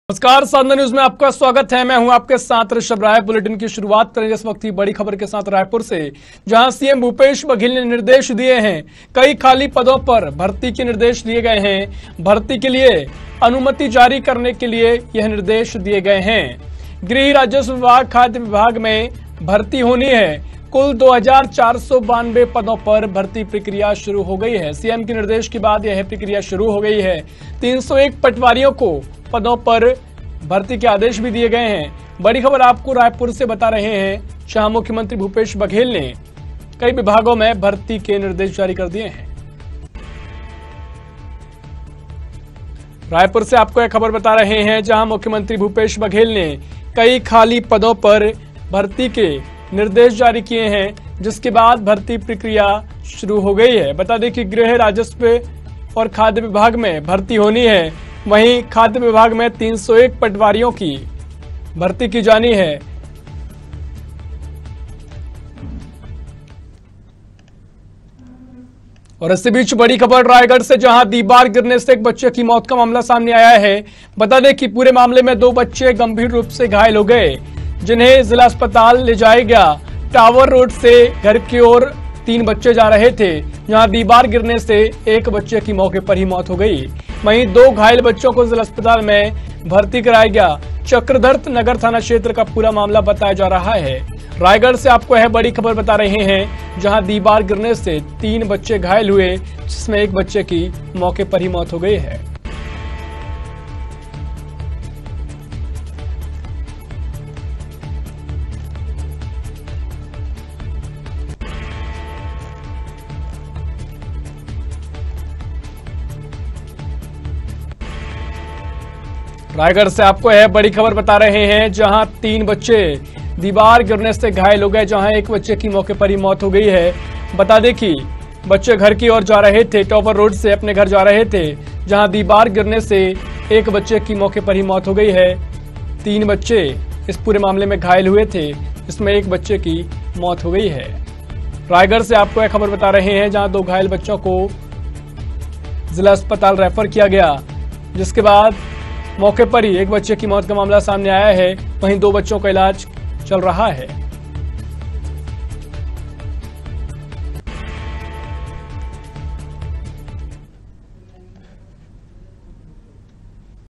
नमस्कार, साधना न्यूज में आपका स्वागत है। मैं हूं आपके साथ ऋषभ राय। बुलेटिन की शुरुआत करें इस वक्त की बड़ी खबर के साथ रायपुर से, जहां सीएम भूपेश बघेल ने निर्देश दिए हैं। कई खाली पदों पर भर्ती के निर्देश दिए गए हैं। भर्ती के लिए अनुमति जारी करने के लिए यह निर्देश दिए गए हैं। गृह, राजस्व विभाग, खाद्य विभाग में भर्ती होनी है। कुल 2492 पदों पर भर्ती प्रक्रिया शुरू हो गई है। सीएम के निर्देश के बाद यह प्रक्रिया शुरू हो गई है। 301 पटवारियों को पदों पर भर्ती के आदेश भी दिए गए हैं। बड़ी खबर आपको रायपुर से बता रहे हैं, जहां मुख्यमंत्री भूपेश बघेल ने कई विभागों में भर्ती के निर्देश जारी कर दिए हैं। रायपुर से आपको यह खबर बता रहे हैं, जहां मुख्यमंत्री भूपेश बघेल ने कई खाली पदों पर भर्ती के निर्देश जारी किए हैं, जिसके बाद भर्ती प्रक्रिया शुरू हो गई है। बता दें कि गृह, राजस्व और खाद्य विभाग में भर्ती होनी है। वहीं खाद्य विभाग में 301 पटवारियों की भर्ती की जानी है। और इसी बीच बड़ी खबर रायगढ़ से, जहां दीवार गिरने से एक बच्चे की मौत का मामला सामने आया है। बता दें कि पूरे मामले में 2 बच्चे गंभीर रूप से घायल हो गए, जिन्हें जिला अस्पताल ले जाया गया। टावर रोड से घर की ओर 3 बच्चे जा रहे थे, जहां दीवार गिरने से एक बच्चे की मौके पर ही मौत हो गई। वहीं 2 घायल बच्चों को जिला अस्पताल में भर्ती कराया गया। चक्रधर नगर थाना क्षेत्र का पूरा मामला बताया जा रहा है। रायगढ़ से आपको यह बड़ी खबर बता रहे हैं, जहां दीवार गिरने से 3 बच्चे घायल हुए, जिसमें एक बच्चे की मौके पर ही मौत हो गई है। रायगढ़ से आपको यह बड़ी खबर बता रहे हैं, जहां 3 बच्चे दीवार गिरने से घायल हो गए, जहां एक बच्चे की मौके पर ही मौत हो गई है। बता दें कि बच्चे घर की ओर जा रहे थे, टॉवर रोड से अपने घर जा रहे थे, जहां दीवार गिरने से एक बच्चे की मौके पर ही मौत हो गई है। 3 बच्चे इस पूरे मामले में घायल हुए थे, जिसमें एक बच्चे की मौत हो गई है। रायगढ़ से आपको यह खबर बता रहे हैं, जहां 2 घायल बच्चों को जिला अस्पताल रेफर किया गया, जिसके बाद मौके पर ही एक बच्चे की मौत का मामला सामने आया है। वहीं 2 बच्चों का इलाज चल रहा है।